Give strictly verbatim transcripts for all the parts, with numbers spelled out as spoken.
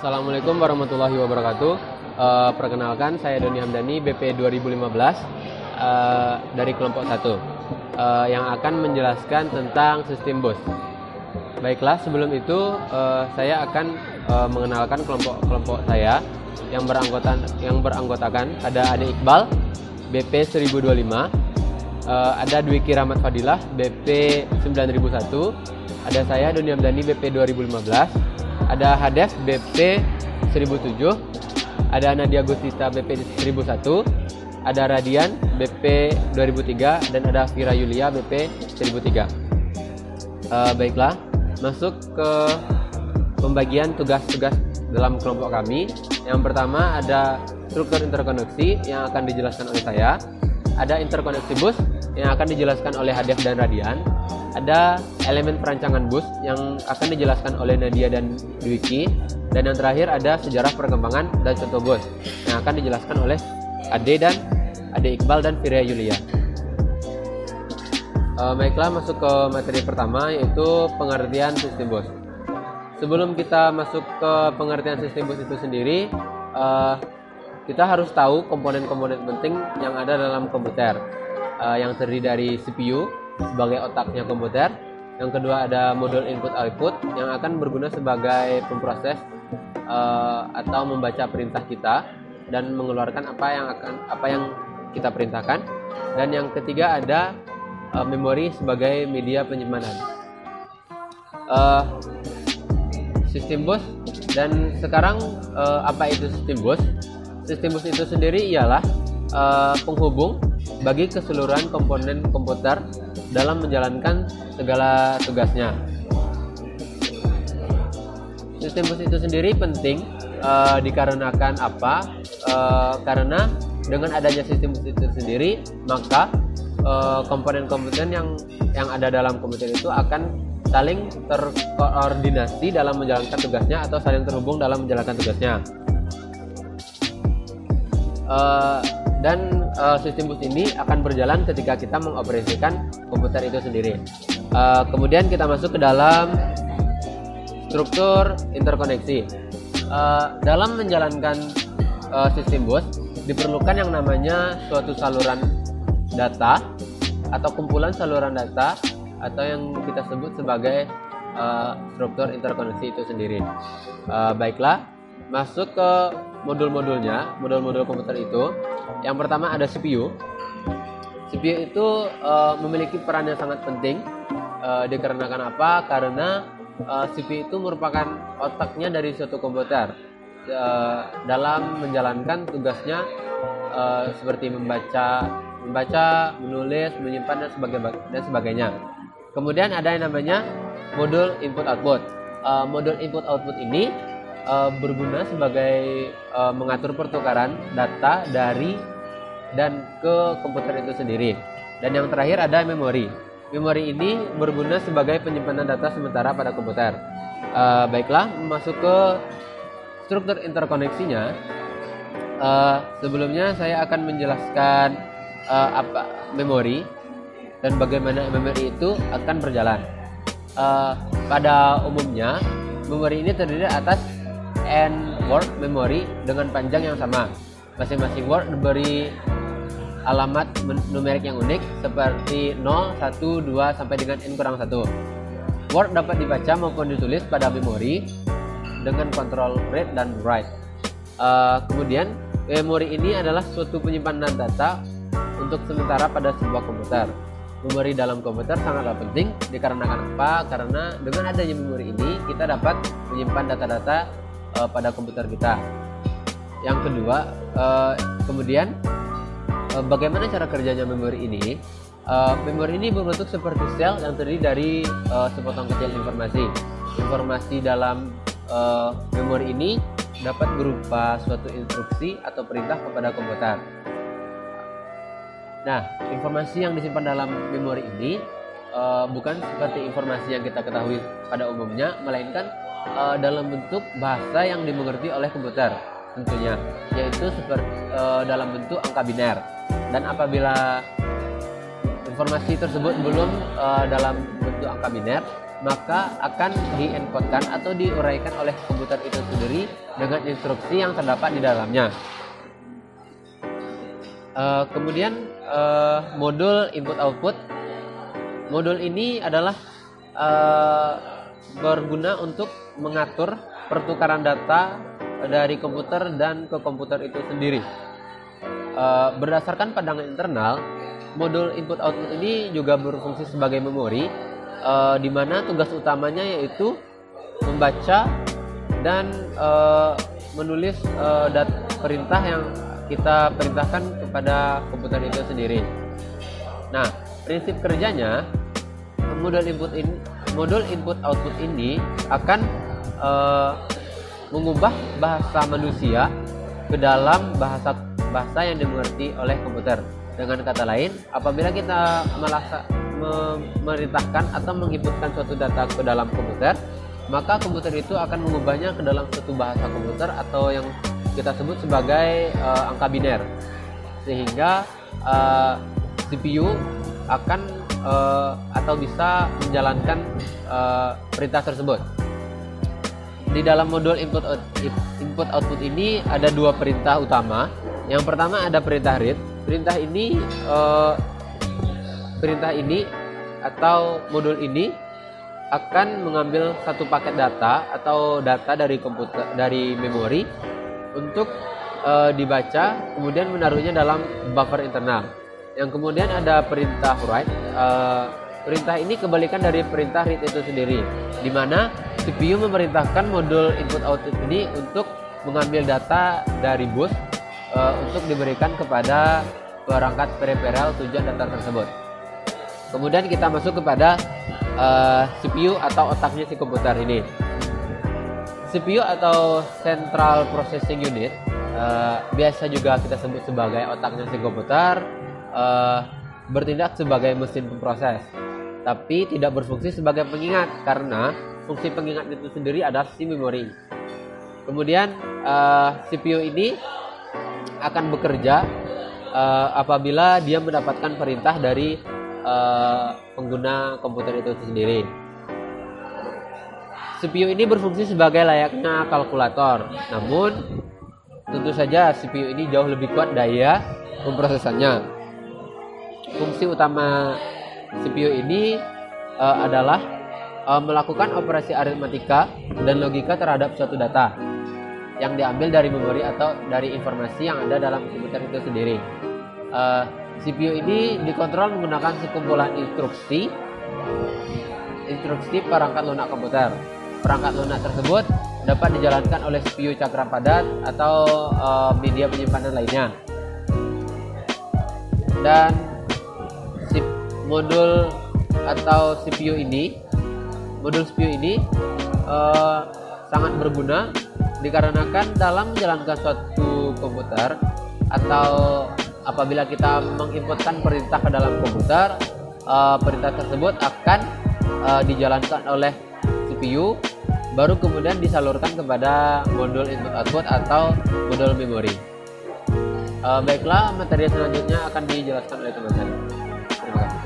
Assalamualaikum warahmatullahi wabarakatuh. Uh, perkenalkan, saya Doni Hamdani, B P dua ribu lima belas uh, dari kelompok satu uh, yang akan menjelaskan tentang sistem B O S. Baiklah, sebelum itu uh, saya akan uh, mengenalkan kelompok-kelompok saya yang beranggotan yang beranggotakan ada Ade Iqbal, B P seribu dua puluh lima, uh, ada Dwiki Rahmat Fadilah, B P sembilan ribu satu, ada saya Doni Hamdani, B P dua ribu lima belas, ada Hades, B P seribu tujuh, ada Nadia Gustita, B P seribu satu, ada Radian, B P dua ribu tiga, dan ada Fira Yulia, B P seribu tiga. Uh, baiklah, masuk ke pembagian tugas-tugas dalam kelompok kami. Yang pertama ada struktur interkoneksi yang akan dijelaskan oleh saya, ada interkoneksi bus yang akan dijelaskan oleh Hades dan Radian, ada elemen perancangan bus yang akan dijelaskan oleh Nadia dan Dwiki, dan yang terakhir ada sejarah perkembangan dan contoh bus yang akan dijelaskan oleh Ade dan Ade Iqbal dan Fira Yulia. Uh, baiklah, masuk ke materi pertama, yaitu pengertian sistem bus. Sebelum kita masuk ke pengertian sistem bus itu sendiri, uh, kita harus tahu komponen-komponen penting yang ada dalam komputer, uh, yang terdiri dari C P U sebagai otaknya komputer. Yang kedua ada modul input-output yang akan berguna sebagai pemproses uh, atau membaca perintah kita dan mengeluarkan apa yang akan apa yang kita perintahkan. Dan yang ketiga ada uh, memori sebagai media penyimpanan. Uh, sistem bus. Dan sekarang uh, apa itu sistem bus? Sistem bus itu sendiri ialah uh, penghubung bagi keseluruhan komponen komputer dalam menjalankan segala tugasnya. Sistem bus itu sendiri penting uh, dikarenakan apa? Uh, karena dengan adanya sistem bus itu sendiri, maka komponen-komponen uh, yang yang ada dalam komputer itu akan saling terkoordinasi dalam menjalankan tugasnya atau saling terhubung dalam menjalankan tugasnya. Uh, dan uh, sistem bus ini akan berjalan ketika kita mengoperasikan komputer itu sendiri. Uh, kemudian kita masuk ke dalam struktur interkoneksi. Uh, dalam menjalankan uh, sistem bus diperlukan yang namanya suatu saluran data atau kumpulan saluran data atau yang kita sebut sebagai uh, struktur interkoneksi itu sendiri. Uh, baiklah, masuk ke modul-modulnya, modul-modul komputer itu. Yang pertama ada C P U. C P U itu uh, memiliki peran yang sangat penting. Uh, dikarenakan apa? Karena uh, C P U itu merupakan otaknya dari suatu komputer uh, dalam menjalankan tugasnya uh, seperti membaca, membaca, menulis, menyimpan dan sebagainya. Dan sebagainya. Kemudian ada yang namanya modul input-output. Uh, modul input-output ini uh, berguna sebagai uh, mengatur pertukaran data dari dan ke komputer itu sendiri. Dan yang terakhir ada memori. Memori ini berguna sebagai penyimpanan data sementara pada komputer. Uh, baiklah, masuk ke struktur interkoneksinya. Uh, sebelumnya saya akan menjelaskan uh, apa memori dan bagaimana memori itu akan berjalan. Uh, pada umumnya, memori ini terdiri atas n word memory dengan panjang yang sama. Masing-masing word diberi alamat numerik yang unik seperti nol, satu, dua sampai dengan n kurang satu. Word dapat dibaca maupun ditulis pada memori dengan kontrol read dan write. Uh, kemudian, memori ini adalah suatu penyimpanan data untuk sementara pada sebuah komputer. Memori dalam komputer sangatlah penting dikarenakan apa? Karena dengan adanya memori ini kita dapat menyimpan data-data uh, pada komputer kita. Yang kedua, uh, kemudian uh, bagaimana cara kerjanya memori ini? Uh, memori ini berbentuk seperti sel yang terdiri dari uh, sepotong kecil informasi. Informasi dalam uh, memori ini dapat berupa suatu instruksi atau perintah kepada komputer. Nah, informasi yang disimpan dalam memori ini uh, bukan seperti informasi yang kita ketahui pada umumnya, melainkan uh, dalam bentuk bahasa yang dimengerti oleh komputer tentunya, yaitu seperti uh, dalam bentuk angka biner. Dan apabila informasi tersebut belum uh, dalam bentuk angka biner, maka akan diencodekan atau diuraikan oleh komputer itu sendiri dengan instruksi yang terdapat di dalamnya. Uh, kemudian uh, modul input-output. Modul ini adalah uh, berguna untuk mengatur pertukaran data dari komputer dan ke komputer itu sendiri. Uh, berdasarkan pandangan internal, modul input-output ini juga berfungsi sebagai memori, uh, di mana tugas utamanya yaitu membaca dan uh, menulis uh, dat perintah yang kita perintahkan kepada komputer itu sendiri. Nah, prinsip kerjanya modul input in, modul input output ini akan uh, mengubah bahasa manusia ke dalam bahasa bahasa yang dimengerti oleh komputer. Dengan kata lain, apabila kita melasa, memerintahkan atau menginputkan suatu data ke dalam komputer, maka komputer itu akan mengubahnya ke dalam suatu bahasa komputer atau yang kita sebut sebagai uh, angka biner, sehingga uh, C P U akan uh, atau bisa menjalankan uh, perintah tersebut. Di dalam modul input input output ini ada dua perintah utama. Yang pertama ada perintah read. Perintah ini uh, perintah ini atau modul ini akan mengambil satu paket data atau data dari komputer dari memori untuk uh, dibaca, kemudian menaruhnya dalam buffer internal. Yang kemudian ada perintah write. Uh, perintah ini kebalikan dari perintah read itu sendiri, di mana C P U memerintahkan modul input output ini untuk mengambil data dari bus uh, untuk diberikan kepada perangkat peripheral tujuan data tersebut. Kemudian kita masuk kepada uh, C P U atau otaknya si komputer ini. C P U atau Central Processing Unit, uh, biasa juga kita sebut sebagai otaknya si komputer, uh, bertindak sebagai mesin pemproses, tapi tidak berfungsi sebagai pengingat karena fungsi pengingat itu sendiri adalah si memori. Kemudian uh, C P U ini akan bekerja uh, apabila dia mendapatkan perintah dari uh, pengguna komputer itu sendiri. C P U ini berfungsi sebagai layaknya kalkulator, namun tentu saja C P U ini jauh lebih kuat daya pemrosesannya. Fungsi utama C P U ini uh, adalah uh, melakukan operasi aritmatika dan logika terhadap suatu data yang diambil dari memori atau dari informasi yang ada dalam komputer itu sendiri. Uh, C P U ini dikontrol menggunakan sekumpulan instruksi instruksi perangkat lunak komputer. Perangkat lunak tersebut dapat dijalankan oleh C P U cakram padat atau uh, media penyimpanan lainnya. Dan si modul atau C P U ini, modul C P U ini uh, sangat berguna dikarenakan dalam menjalankan suatu komputer atau apabila kita menginputkan perintah ke dalam komputer, uh, perintah tersebut akan uh, dijalankan oleh C P U, baru kemudian disalurkan kepada modul input output atau modul memori. Uh, baiklah, materi selanjutnya akan dijelaskan oleh teman-teman. Terima kasih.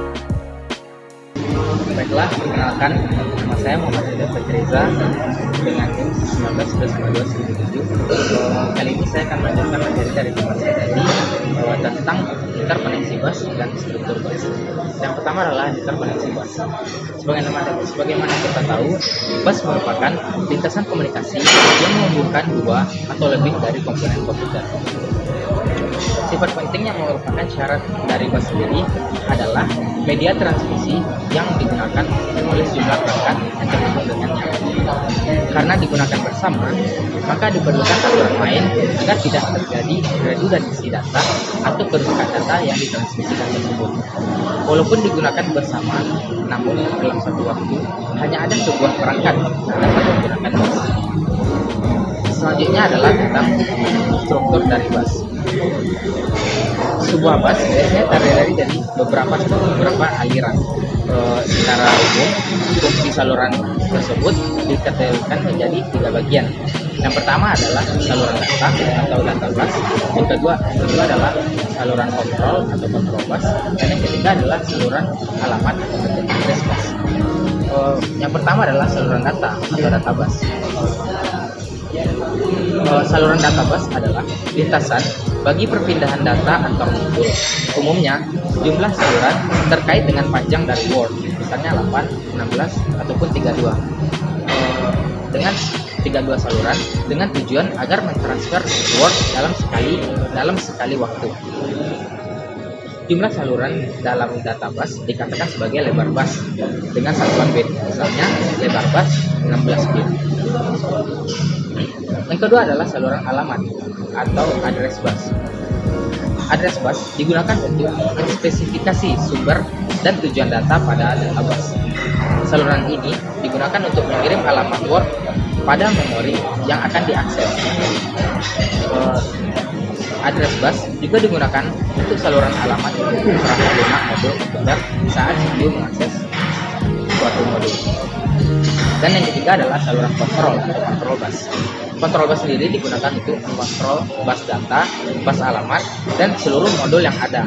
Baiklah, perkenalkan, nama saya Muhammad Ridha Fatriza dengan NIM sembilan belas sebelas dua dua seribu tujuh. Kali ini saya akan melanjutkan materi dari teman saya tadi uh, tentang interkoneksi bus dan struktur bus. Yang pertama adalah interkoneksi bus. Sebagaimana, sebagaimana kita tahu, bus merupakan lintasan komunikasi yang menghubungkan dua atau lebih dari komponen komputer. Sifat penting yang merupakan syarat dari bus sendiri adalah media transmisi yang digunakan oleh sejumlah perangkat yang terhubung dengannya. Karena digunakan bersama, maka diperlukan aturan main agar tidak terjadi redundansi data atau kerusakan data yang ditransmisikan tersebut. Walaupun digunakan bersama, namun dalam satu waktu hanya ada sebuah perangkat yang dapat menggunakan bus. Selanjutnya adalah tentang struktur dari bus. Sebuah bus biasanya terdiri dari beberapa beberapa aliran. E, secara umum, fungsi saluran tersebut dikategorikan menjadi tiga bagian. Yang pertama adalah saluran data atau data bus. Yang kedua, yang kedua adalah saluran kontrol atau kontrol bus. Dan yang ketiga adalah saluran alamat atau address bus. Uh, yang pertama adalah saluran data atau data bus. Uh, saluran data bus adalah lintasan bagi perpindahan data antar modul. Umumnya, jumlah saluran terkait dengan panjang dari Word, misalnya delapan, enam belas, ataupun tiga puluh dua. Uh, dengan tiga puluh dua saluran dengan tujuan agar mentransfer Word dalam sekali dalam sekali waktu. Jumlah saluran dalam data bus dikatakan sebagai lebar bus dengan satuan bit, misalnya lebar bus enam belas bit. Yang kedua adalah saluran alamat atau address bus. Address bus digunakan untuk spesifikasi sumber dan tujuan data pada data bus. Saluran ini digunakan untuk mengirim alamat Word pada memori yang akan diakses. Uh, address bus juga digunakan untuk saluran alamat untuk perangkat lunak modul komputer saat C P U mengakses suatu modul. Dan yang ketiga adalah saluran kontrol atau kontrol bus. Kontrol bus sendiri digunakan untuk mengontrol bus data, bus alamat, dan seluruh modul yang ada.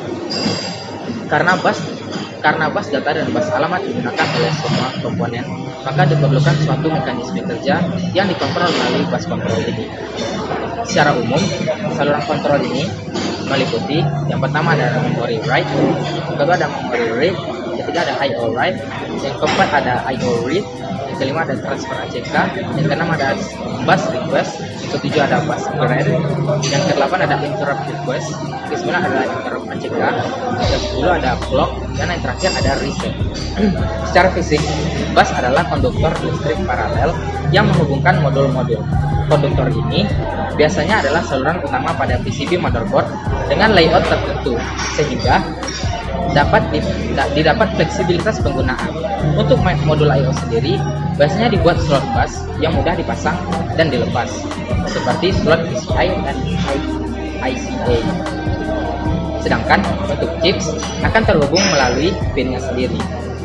Karena bus karena bus data dan bus alamat digunakan oleh semua komponen, maka diperlukan suatu mekanisme kerja yang dikontrol melalui bus kontrol ini. Secara umum, saluran kontrol ini meliputi yang pertama ada memory write, yang kedua ada memory read, yang ketiga ada I O write, yang keempat ada I O read, yang kelima ada transfer A C K, yang keenam ada bus request, yang ketujuh ada bus read, yang kedelapan ada interrupt request, yang kesembilan ada interrupt A C K, yang kesepuluh ada clock, dan yang terakhir ada reset. Secara fisik, bus adalah konduktor listrik paralel yang menghubungkan modul-modul. Konduktor ini biasanya adalah saluran utama pada P C B motherboard dengan layout tertentu, sehingga dapat didapat fleksibilitas penggunaan. Untuk modul I O sendiri, biasanya dibuat slot bus yang mudah dipasang dan dilepas, seperti slot P C I dan I C A. Sedangkan untuk chips akan terhubung melalui pinnya sendiri.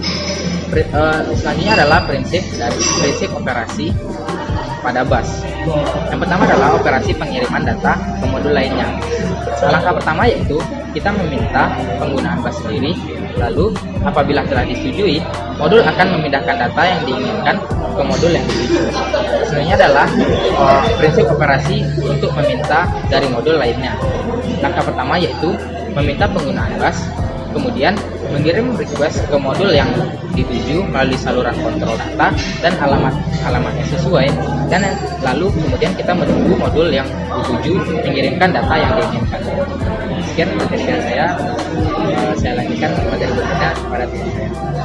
Selanjutnya adalah prinsip dari prinsip operasi pada bus. Yang pertama adalah operasi pengiriman data ke modul lainnya. Langkah pertama yaitu kita meminta penggunaan bus sendiri, lalu apabila telah disetujui, modul akan memindahkan data yang diinginkan ke modul yang dituju. Sebenarnya adalah uh, prinsip operasi untuk meminta dari modul lainnya. Langkah pertama yaitu meminta penggunaan bus, kemudian mengirim request ke modul yang dituju melalui saluran kontrol data dan alamat alamatnya sesuai, dan lalu kemudian kita menunggu modul yang dituju mengirimkan data yang diinginkan. Sekian materi dari saya. Uh, saya lanjutkan materi berikutnya pada teman saya.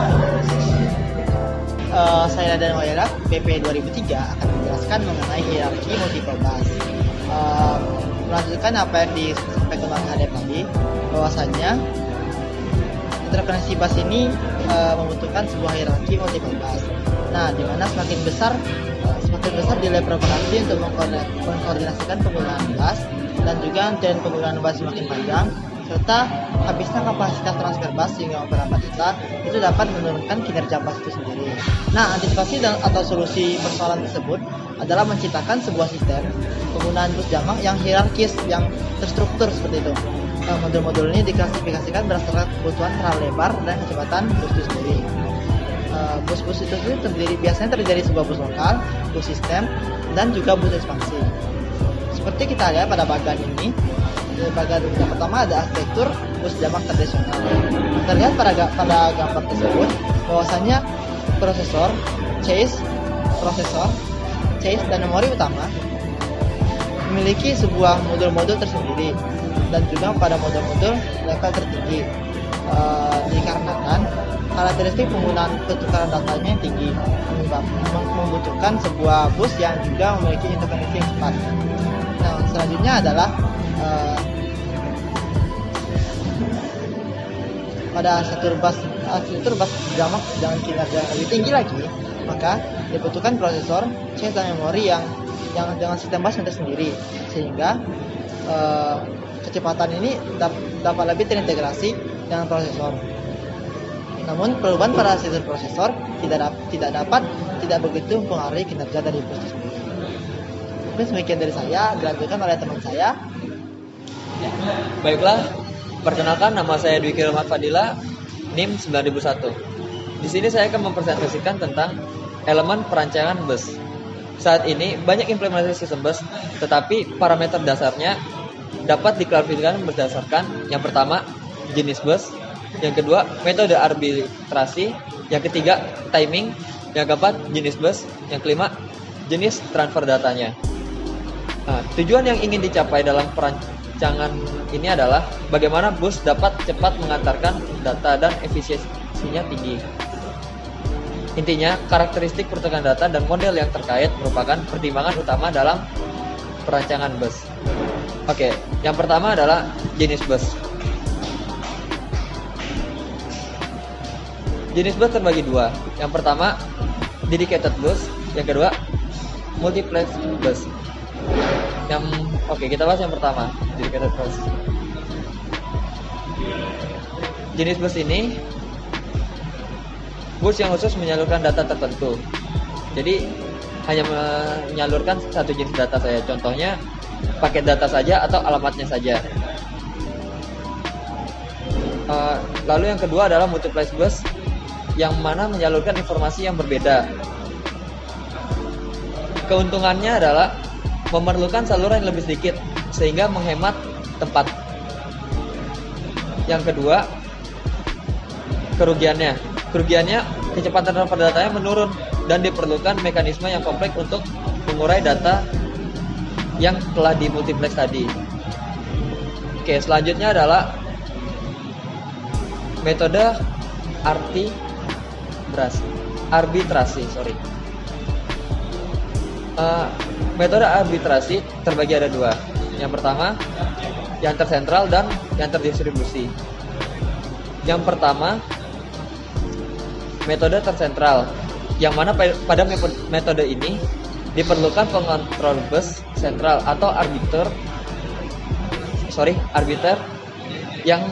Uh, saya dan Waira P P dua ribu tiga akan menjelaskan mengenai hierarki multiple bus. Uh, melanjutkan apa yang disampaikan Bang Hadep tadi, bahwasannya interkoneksi bus ini e, membutuhkan sebuah hierarki multiple bus. Nah, di mana semakin besar e, semakin besar nilai preferensi untuk mengkoordinasikan penggunaan bus, dan juga dan penggunaan bus semakin panjang, serta habisnya kapasitas transfer bus hingga beberapa data, itu dapat menurunkan kinerja bus itu sendiri. Nah, antisipasi dan atau solusi persoalan tersebut adalah menciptakan sebuah sistem penggunaan bus jamak yang hierarkis, yang terstruktur seperti itu. Modul-modul ini diklasifikasikan berdasarkan kebutuhan terlalu lebar dan kecepatan bus itu sendiri. Uh, bus-bus itu sendiri terdiri, biasanya terdiri dari sebuah bus lokal, bus sistem, dan juga bus ekspansi. Seperti kita lihat pada bagian ini, di bagian yang pertama ada arsitektur bus jamak tradisional. Terlihat pada pada gambar tersebut bahwasanya prosesor, chassis, prosesor, chassis dan memori utama memiliki sebuah modul-modul tersendiri, dan juga pada modul-modul level tertinggi e, dikarenakan karakteristik penggunaan pertukaran datanya yang tinggi membutuhkan sebuah bus yang juga memiliki interkoneksi yang cepat. Nah, selanjutnya adalah e, pada satu bus arsitektur bus jamak dengan kinerja lebih tinggi lagi, maka dibutuhkan prosesor, chassis dan memori yang yang dengan sistem bus yang tersendiri, sehingga e, kecepatan ini dapat lebih terintegrasi dengan prosesor. Namun perubahan pada arsitektur prosesor tidak dapat, tidak dapat tidak begitu mempengaruhi kinerja dari bus itu sendiri. Mungkin demikian dari saya, dilanjutkan oleh teman saya. Ya, baiklah, perkenalkan nama saya Dwiki Rahmat Fadila, NIM sembilan ribu satu. Di sini saya akan mempresentasikan tentang elemen perancangan bus. Saat ini banyak implementasi sistem bus, tetapi parameter dasarnya dapat diklarifikasikan berdasarkan yang pertama jenis bus, yang kedua metode arbitrasi, yang ketiga timing, yang keempat jenis bus, yang kelima jenis transfer datanya. Nah, tujuan yang ingin dicapai dalam perancangan ini adalah bagaimana bus dapat cepat mengantarkan data dan efisiensinya tinggi. Intinya, karakteristik pertukaran data dan model yang terkait merupakan pertimbangan utama dalam perancangan bus. Oke, yang pertama adalah jenis bus. Jenis bus terbagi dua. Yang pertama, dedicated bus. Yang kedua, multiplex bus. Yang oke, kita bahas yang pertama, dedicated bus. Jenis bus ini bus yang khusus menyalurkan data tertentu. Jadi hanya menyalurkan satu jenis data saja. Contohnya paket data saja atau alamatnya saja. Uh, lalu yang kedua adalah multiplex bus, yang mana menyalurkan informasi yang berbeda. Keuntungannya adalah memerlukan saluran yang lebih sedikit sehingga menghemat tempat. Yang kedua, kerugiannya. Kerugiannya, kecepatan transfer datanya menurun dan diperlukan mekanisme yang kompleks untuk mengurai data yang telah dimultiplex tadi. Oke, selanjutnya adalah metode arbitrasi. Arbitrasi, sorry. Uh, metode arbitrasi terbagi ada dua. Yang pertama, yang tersentral dan yang terdistribusi. Yang pertama, metode tersentral, yang mana pada metode ini diperlukan pengontrol bus sentral atau arbiter, sorry, arbiter yang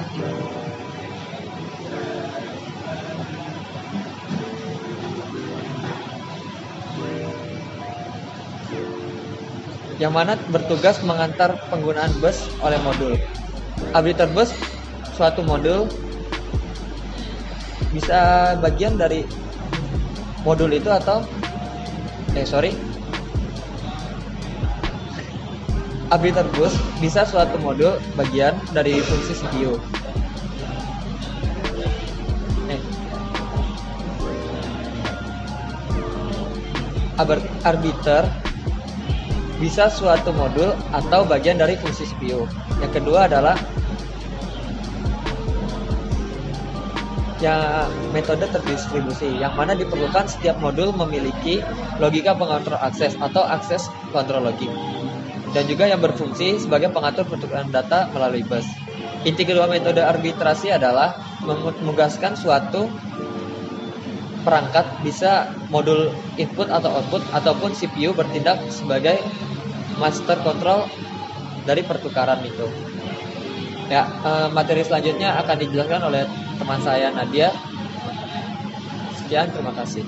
yang mana bertugas mengantar penggunaan bus oleh modul. Arbiter bus suatu modul bisa bagian dari modul itu atau eh sorry arbiter bus bisa suatu modul bagian dari fungsi C P U. Eh. Arbiter bisa suatu modul atau bagian dari fungsi C P U. Yang kedua adalah ya metode terdistribusi, yang mana diperlukan setiap modul memiliki logika pengontrol akses atau akses kontrol logik, dan juga yang berfungsi sebagai pengatur pertukaran data melalui bus. Inti kedua metode arbitrasi adalah menugaskan suatu perangkat, bisa modul input atau output ataupun C P U bertindak sebagai master control dari pertukaran itu. Ya, materi selanjutnya akan dijelaskan oleh teman saya Nadia. Sekian, terima kasih.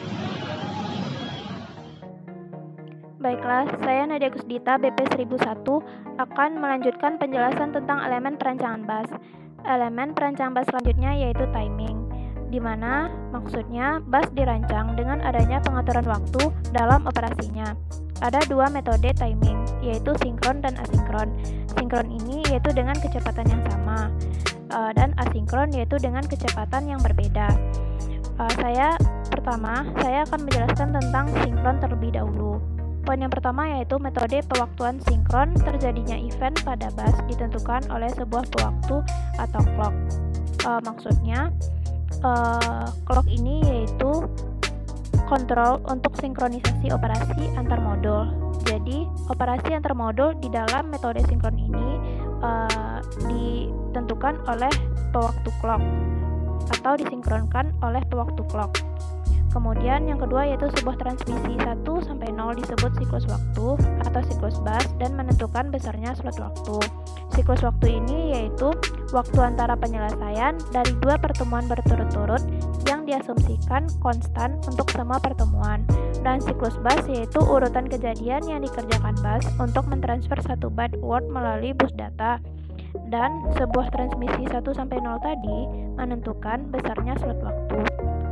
Baiklah, saya Nadia Kusdita B P seribu satu akan melanjutkan penjelasan tentang elemen perancangan bus. Elemen perancangan bus selanjutnya yaitu timing, di mana maksudnya bus dirancang dengan adanya pengaturan waktu dalam operasinya. Ada dua metode timing, yaitu sinkron dan asinkron. Sinkron ini yaitu dengan kecepatan yang sama, dan asinkron yaitu dengan kecepatan yang berbeda. Saya pertama, saya akan menjelaskan tentang sinkron terlebih dahulu. Poin yang pertama yaitu metode pewaktuan sinkron. Terjadinya event pada bus ditentukan oleh sebuah pewaktu atau clock. Uh, maksudnya uh, clock ini yaitu kontrol untuk sinkronisasi operasi antar modul. Jadi operasi antar modul di dalam metode sinkron ini uh, ditentukan oleh pewaktu clock atau disinkronkan oleh pewaktu clock. Kemudian yang kedua yaitu sebuah transmisi satu sampai nol disebut siklus waktu atau siklus bus dan menentukan besarnya slot waktu. Siklus waktu ini yaitu waktu antara penyelesaian dari dua pertemuan berturut-turut yang diasumsikan konstan untuk semua pertemuan. Dan siklus bus yaitu urutan kejadian yang dikerjakan bus untuk mentransfer satu byte word melalui bus data. Dan sebuah transmisi satu sampai nol tadi menentukan besarnya slot waktu.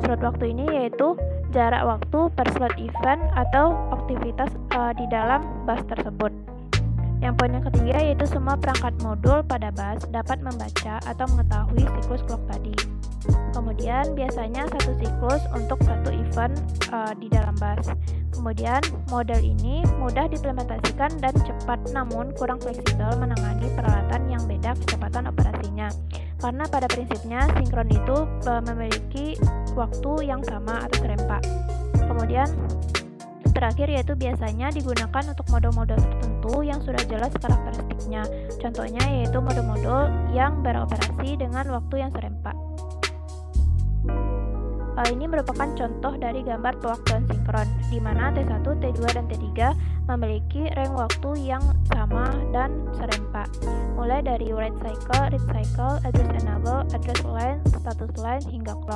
Slot waktu ini yaitu jarak waktu per slot event atau aktivitas uh, di dalam bus tersebut. Yang poin yang ketiga yaitu semua perangkat modul pada bus dapat membaca atau mengetahui siklus clock tadi. Kemudian biasanya satu siklus untuk satu event uh, di dalam bus. Kemudian model ini mudah diimplementasikan dan cepat, namun kurang fleksibel menangani peralatan yang beda kecepatan operasinya. Karena pada prinsipnya sinkron itu uh, memiliki waktu yang sama atau serempak. Kemudian terakhir yaitu biasanya digunakan untuk modul-modul tertentu yang sudah jelas karakteristiknya. Contohnya yaitu modul-modul yang beroperasi dengan waktu yang serempak. Uh, ini merupakan contoh dari gambar pewaktuan sinkron, di mana T satu, T dua, dan T tiga memiliki range waktu yang sama dan serempak, mulai dari write cycle, read cycle, address enable, address line, status line, hingga clock.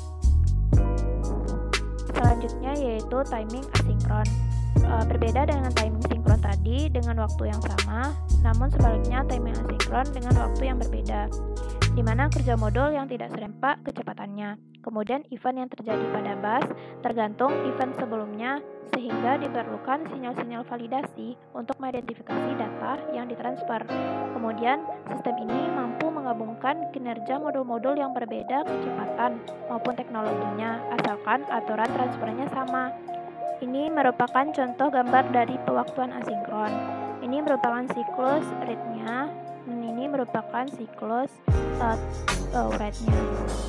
Selanjutnya yaitu timing asinkron. Uh, berbeda dengan timing sinkron tadi dengan waktu yang sama, namun sebaliknya timing asinkron dengan waktu yang berbeda, di mana kerja modul yang tidak serempak kecepatannya. Kemudian event yang terjadi pada bus tergantung event sebelumnya, sehingga diperlukan sinyal-sinyal validasi untuk mengidentifikasi data yang ditransfer. Kemudian sistem ini mampu menggabungkan kinerja modul-modul yang berbeda kecepatan maupun teknologinya, asalkan aturan transfernya sama. Ini merupakan contoh gambar dari pewaktuan asinkron. Ini merupakan siklus read-nya, dan ini merupakan siklus uh, uh, write-nya,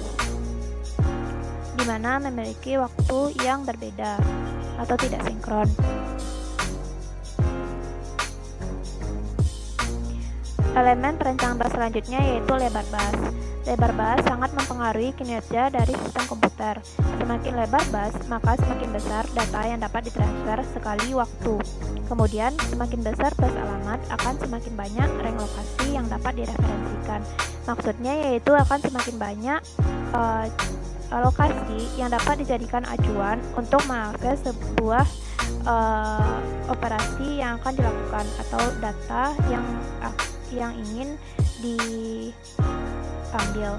di mana memiliki waktu yang berbeda atau tidak sinkron. Elemen perencanaan bus selanjutnya yaitu lebar bus. Lebar bus sangat mempengaruhi kinerja dari sistem komputer. Semakin lebar bus, maka semakin besar data yang dapat ditransfer sekali waktu. Kemudian, semakin besar bus alamat, akan semakin banyak range lokasi yang dapat direferensikan. Maksudnya yaitu akan semakin banyak uh, lokasi yang dapat dijadikan acuan untuk mengakses sebuah uh, operasi yang akan dilakukan atau data yang uh, yang ingin diambil.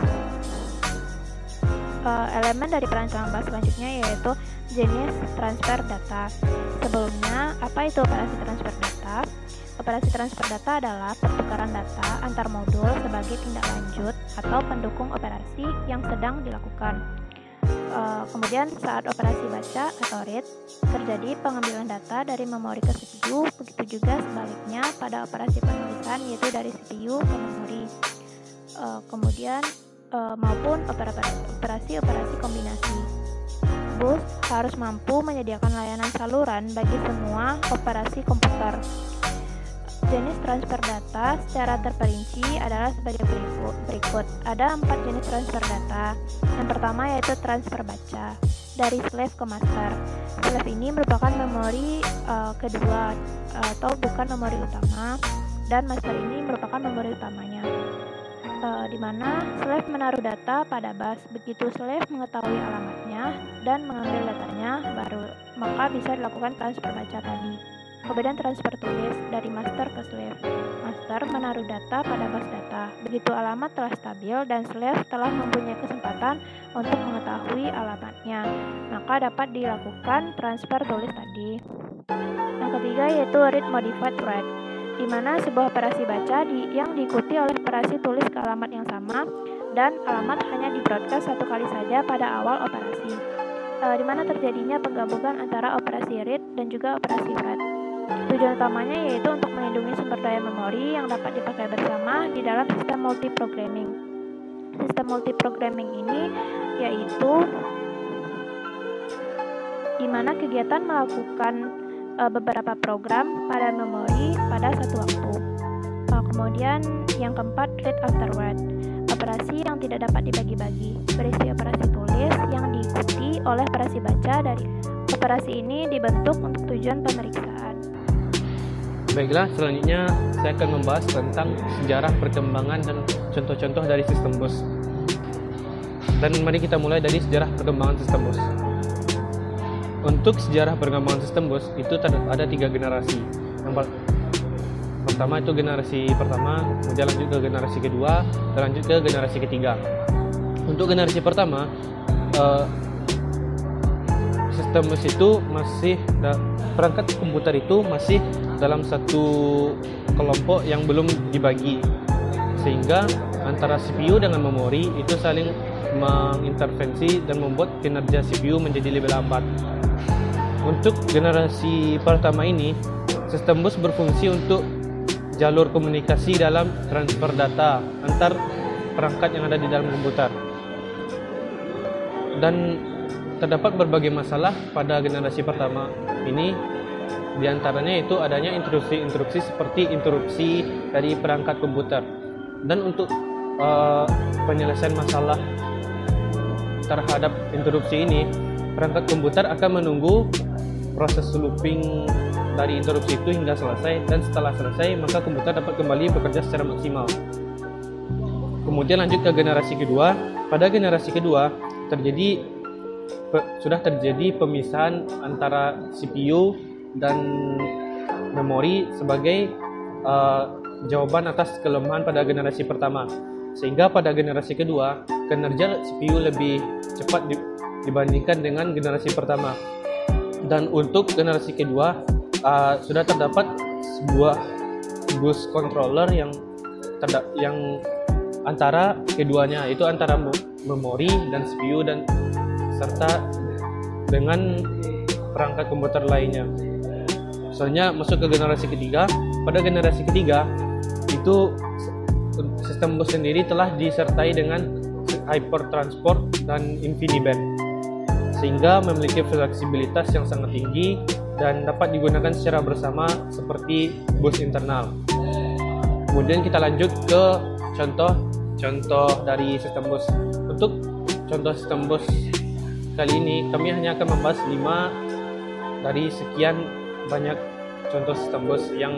Uh, elemen dari perencanaan bus selanjutnya yaitu jenis transfer data. Sebelumnya, apa itu operasi transfer data? Operasi transfer data adalah pertukaran data antar modul sebagai tindak lanjut atau pendukung operasi yang sedang dilakukan. Uh, kemudian saat operasi baca atau read, terjadi pengambilan data dari memori ke C P U, begitu juga sebaliknya pada operasi penulisan yaitu dari C P U ke memori. Uh, kemudian uh, maupun operasi-operasi kombinasi. Bus harus mampu menyediakan layanan saluran bagi semua operasi komputer. Jenis transfer data secara terperinci adalah sebagai berikut. Ada empat jenis transfer data. Yang pertama yaitu transfer baca dari slave ke master. Slave ini merupakan memori uh, kedua atau bukan memori utama, dan master ini merupakan memori utamanya. Uh, di mana slave menaruh data pada bus. Begitu slave mengetahui alamatnya dan mengambil datanya, baru maka bisa dilakukan transfer baca tadi. Kemudian transfer tulis dari master ke slave. Master menaruh data pada bus data. Begitu alamat telah stabil dan slave telah mempunyai kesempatan untuk mengetahui alamatnya, maka dapat dilakukan transfer tulis tadi. Yang ketiga yaitu read modified write, di mana sebuah operasi baca di, yang diikuti oleh operasi tulis ke alamat yang sama, dan alamat hanya di-broadcast satu kali saja pada awal operasi, e, di mana terjadinya penggabungan antara operasi read dan juga operasi write. Tujuan utamanya yaitu untuk melindungi sumber daya memori yang dapat dipakai bersama di dalam sistem multiprogramming. Sistem multiprogramming ini yaitu di mana kegiatan melakukan e, beberapa program pada memori pada satu waktu. E, kemudian yang keempat, read afterward, operasi yang tidak dapat dibagi-bagi, berisi operasi tulis yang diikuti oleh operasi baca. Dari operasi ini dibentuk untuk tujuan pemeriksaan. Baiklah, selanjutnya saya akan membahas tentang sejarah perkembangan dan contoh-contoh dari sistem bus. Dan mari kita mulai dari sejarah perkembangan sistem bus. Untuk sejarah perkembangan sistem bus itu ada tiga generasi. Yang pertama itu generasi pertama, kemudian lanjut ke generasi kedua, dan lanjut ke generasi ketiga. Untuk generasi pertama uh, sistem bus itu masih perangkat komputer itu masih dalam satu kelompok yang belum dibagi, sehingga antara C P U dengan memori itu saling mengintervensi dan membuat kinerja C P U menjadi lebih lambat. Untuk generasi pertama ini, sistem bus berfungsi untuk jalur komunikasi dalam transfer data antar perangkat yang ada di dalam komputer. Dan terdapat berbagai masalah pada generasi pertama ini, diantaranya itu adanya interupsi-interupsi seperti interupsi dari perangkat komputer. Dan untuk uh, penyelesaian masalah terhadap interupsi ini, perangkat komputer akan menunggu proses looping dari interupsi itu hingga selesai, dan setelah selesai maka komputer dapat kembali bekerja secara maksimal. Kemudian lanjut ke generasi kedua. Pada generasi kedua terjadi pe, sudah terjadi pemisahan antara C P U dan memori sebagai uh, jawaban atas kelemahan pada generasi pertama, sehingga pada generasi kedua kinerja C P U lebih cepat di, dibandingkan dengan generasi pertama. Dan untuk generasi kedua uh, sudah terdapat sebuah bus controller yang terda- yang antara keduanya, itu antara memori dan C P U dan serta dengan perangkat komputer lainnya. Soalnya masuk ke generasi ketiga. Pada generasi ketiga itu sistem bus sendiri telah disertai dengan hyper transport dan InfiniBand, sehingga memiliki fleksibilitas yang sangat tinggi dan dapat digunakan secara bersama seperti bus internal. Kemudian kita lanjut ke contoh-contoh dari sistem bus. Untuk contoh sistem bus kali ini kami hanya akan membahas lima dari sekian banyak contoh sistem bus yang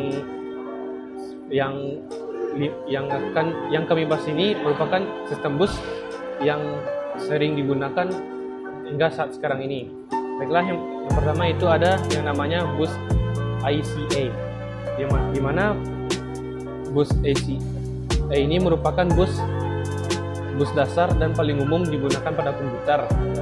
yang yang akan yang kami bahas ini merupakan sistem bus yang sering digunakan hingga saat sekarang ini. Baiklah, yang, yang pertama itu ada yang namanya bus I C A, di mana bus I C A ini merupakan bus bus dasar dan paling umum digunakan pada komputer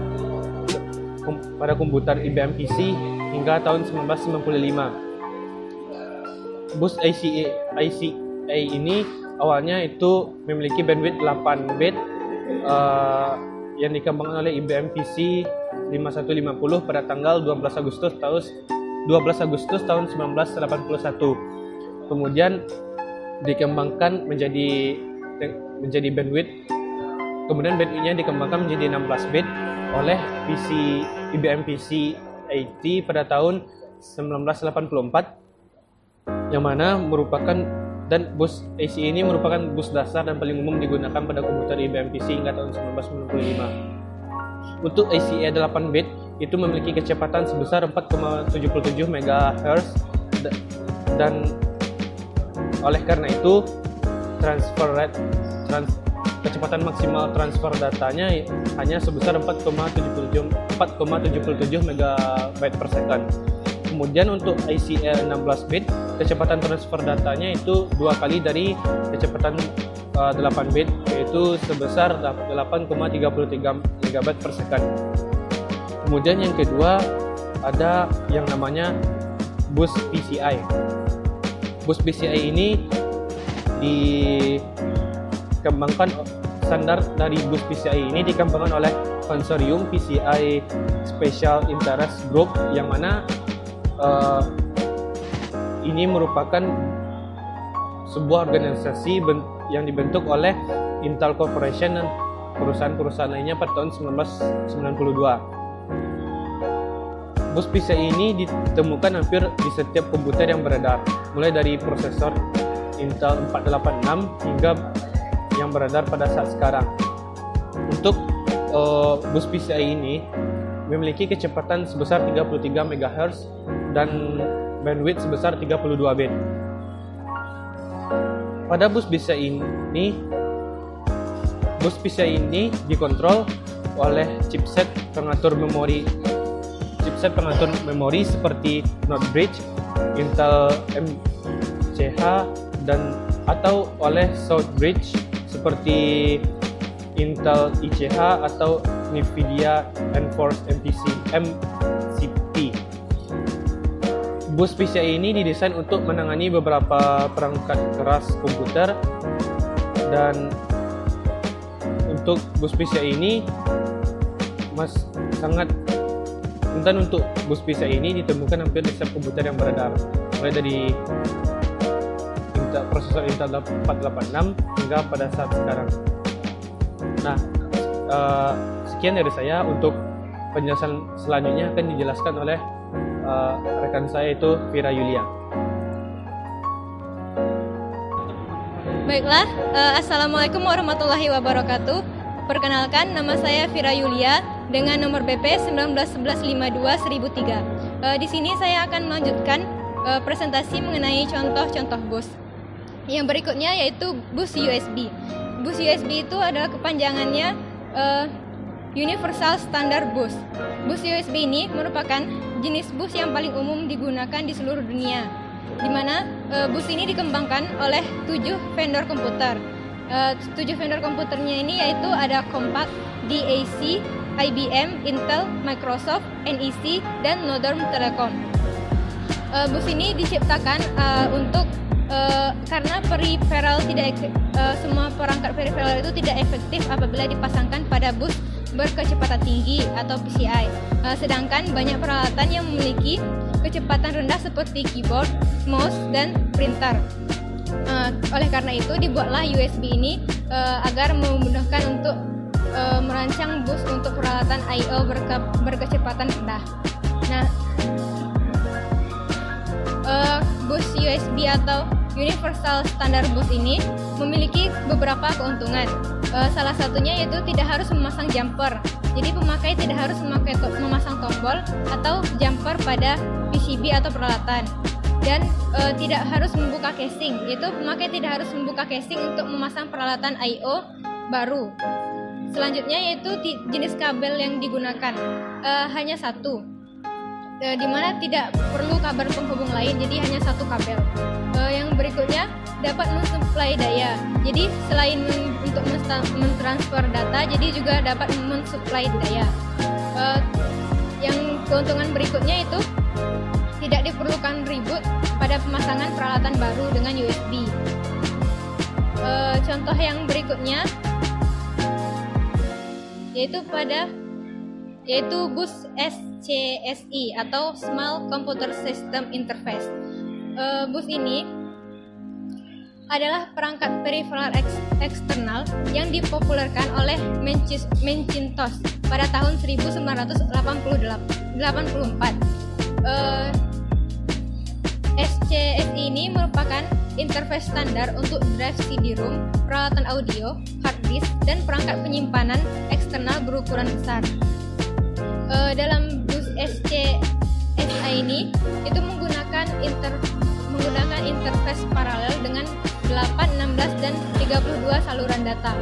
pada komputer I B M P C hingga tahun seribu sembilan ratus sembilan puluh lima. Bus I C A, I C A ini awalnya itu memiliki bandwidth delapan bit uh, yang dikembangkan oleh I B M P C lima satu lima nol pada tanggal dua belas Agustus tahun dua belas Agustus tahun seribu sembilan ratus delapan puluh satu. Kemudian dikembangkan menjadi menjadi bandwidth kemudian bandwidthnya dikembangkan menjadi enam belas bit oleh P C I B M P C delapan puluh pada tahun seribu sembilan ratus delapan puluh empat, yang mana merupakan dan bus I C A ini merupakan bus dasar dan paling umum digunakan pada komputer I B M P C hingga tahun seribu sembilan ratus sembilan puluh lima. Untuk I C A delapan bit itu memiliki kecepatan sebesar empat koma tujuh tujuh megahertz dan oleh karena itu transfer rate trans, kecepatan maksimal transfer datanya hanya sebesar empat koma tujuh tujuh megabyte per second. Kemudian untuk I C A enam belas bit, kecepatan transfer datanya itu dua kali dari kecepatan uh, delapan bit, yaitu sebesar delapan koma tiga tiga megabyte per second. Kemudian yang kedua ada yang namanya bus P C I. Bus P C I ini dikembangkan standar dari bus P C I ini dikembangkan oleh konsorsium P C I Special Interest Group, yang mana uh, ini merupakan sebuah organisasi ben- yang dibentuk oleh Intel Corporation dan perusahaan-perusahaan lainnya pada tahun seribu sembilan ratus sembilan puluh dua. Bus P C I ini ditemukan hampir di setiap komputer yang beredar, mulai dari prosesor Intel empat delapan enam hingga yang beredar pada saat sekarang. Untuk uh, bus P C I ini memiliki kecepatan sebesar tiga puluh tiga megahertz dan bandwidth sebesar tiga puluh dua bit. Pada bus P C I ini, bus P C I ini dikontrol oleh chipset pengatur memori chipset pengatur memori seperti Northbridge, Intel M C H dan atau oleh Southbridge seperti Intel I C H atau Nvidia Enforce M C P. Bus P C I ini didesain untuk menangani beberapa perangkat keras komputer, dan untuk bus P C I ini mas sangat rentan. Untuk bus P C I ini ditemukan hampir di setiap komputer yang beredar, mulai dari Intel, prosesor Intel empat delapan enam hingga pada saat sekarang. Nah, uh, sekian dari saya. Untuk penjelasan selanjutnya akan dijelaskan oleh uh, rekan saya, itu Vira Yulia. Baiklah, uh, Assalamualaikum warahmatullahi wabarakatuh. Perkenalkan, nama saya Vira Yulia dengan nomor B P sembilan belas sebelas lima dua seribu tiga. Uh, di sini saya akan melanjutkan uh, presentasi mengenai contoh-contoh bus. Yang berikutnya yaitu bus U S B. Bus U S B itu adalah kepanjangannya uh, Universal Standard Bus. Bus U S B ini merupakan jenis bus yang paling umum digunakan di seluruh dunia, di mana uh, bus ini dikembangkan oleh tujuh vendor komputer. Uh, tujuh vendor komputernya ini yaitu ada Compaq, D A C, I B M, Intel, Microsoft, N E C, dan Northern Telecom. Uh, bus ini diciptakan uh, untuk Uh, karena peripheral tidak uh, semua perangkat peripheral itu tidak efektif apabila dipasangkan pada bus berkecepatan tinggi atau P C I. Uh, sedangkan banyak peralatan yang memiliki kecepatan rendah seperti keyboard, mouse, dan printer. Uh, oleh karena itu dibuatlah U S B ini uh, agar memudahkan untuk uh, merancang bus untuk peralatan I O berke- berkecepatan rendah. Nah, uh, bus U S B atau Universal Standard Bus ini memiliki beberapa keuntungan. Uh, salah satunya yaitu tidak harus memasang jumper. Jadi pemakai tidak harus memakai to- memasang tombol atau jumper pada P C B atau peralatan. Dan uh, tidak harus membuka casing. Yaitu pemakai tidak harus membuka casing untuk memasang peralatan I O baru. Selanjutnya yaitu t- jenis kabel yang digunakan uh, hanya satu. Uh, di mana tidak perlu kabel penghubung lain, jadi hanya satu kabel. Uh, yang berikutnya dapat mensuplai daya. Jadi selain men- untuk mensta- mentransfer data, jadi juga dapat mensuplai daya. Uh, yang keuntungan berikutnya itu tidak diperlukan ribut pada pemasangan peralatan baru dengan U S B. Uh, contoh yang berikutnya yaitu pada yaitu bus S C S I atau Small Computer System Interface. Uh, bus ini adalah perangkat peripheral eks- eksternal yang dipopulerkan oleh Macintosh pada tahun seribu sembilan ratus delapan puluh empat. Uh, S C S I ini merupakan interface standar untuk drive C D-ROM, peralatan audio, hard disk, dan perangkat penyimpanan eksternal berukuran besar. Uh, dalam bus S C S I ini itu menggunakan inter menggunakan interface paralel dengan delapan, enam belas, dan tiga puluh dua saluran data.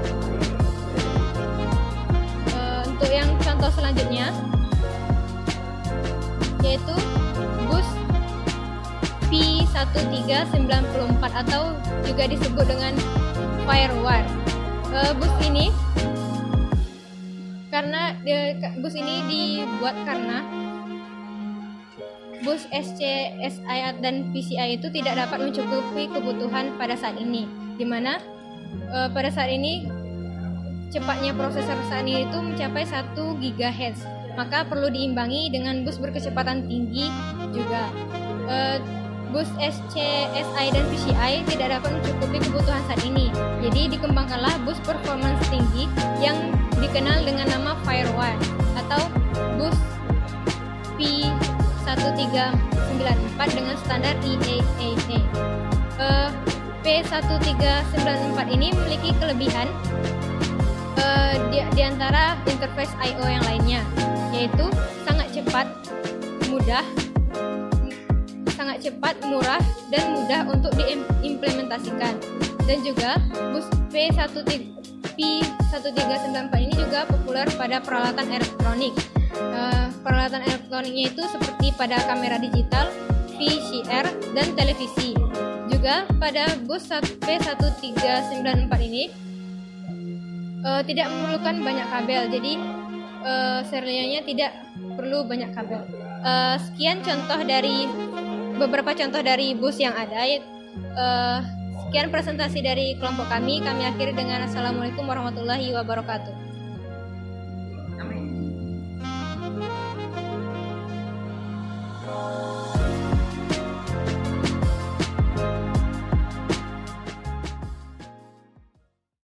Uh, untuk yang contoh selanjutnya yaitu bus P satu tiga sembilan empat atau juga disebut dengan FireWire. Uh, bus ini karena de, bus ini dibuat karena bus S C S I dan P C I itu tidak dapat mencukupi kebutuhan pada saat ini, di mana e, pada saat ini cepatnya prosesor saat ini itu mencapai satu gigahertz, maka perlu diimbangi dengan bus berkecepatan tinggi juga. E, bus S C S I dan P C I tidak dapat mencukupi kebutuhan saat ini, jadi dikembangkanlah bus performance tinggi yang dikenal dengan nama FireWire atau bus P satu tiga sembilan empat dengan standar I A A A. Uh, P satu tiga sembilan empat ini memiliki kelebihan uh, di, di antara interface I O yang lainnya, yaitu sangat cepat, mudah, sangat cepat, murah, dan mudah untuk diimplementasikan. Dan juga bus P satu tiga sembilan empat ini juga populer pada peralatan elektronik. Uh, peralatan elektroniknya itu seperti pada kamera digital, V C R, dan televisi. Juga pada bus P satu tiga sembilan empat ini uh, tidak memerlukan banyak kabel, jadi uh, serialnya tidak perlu banyak kabel. Uh, sekian contoh dari beberapa contoh dari bus yang ada. Uh, sekian presentasi dari kelompok kami. Kami akhiri dengan assalamualaikum warahmatullahi wabarakatuh.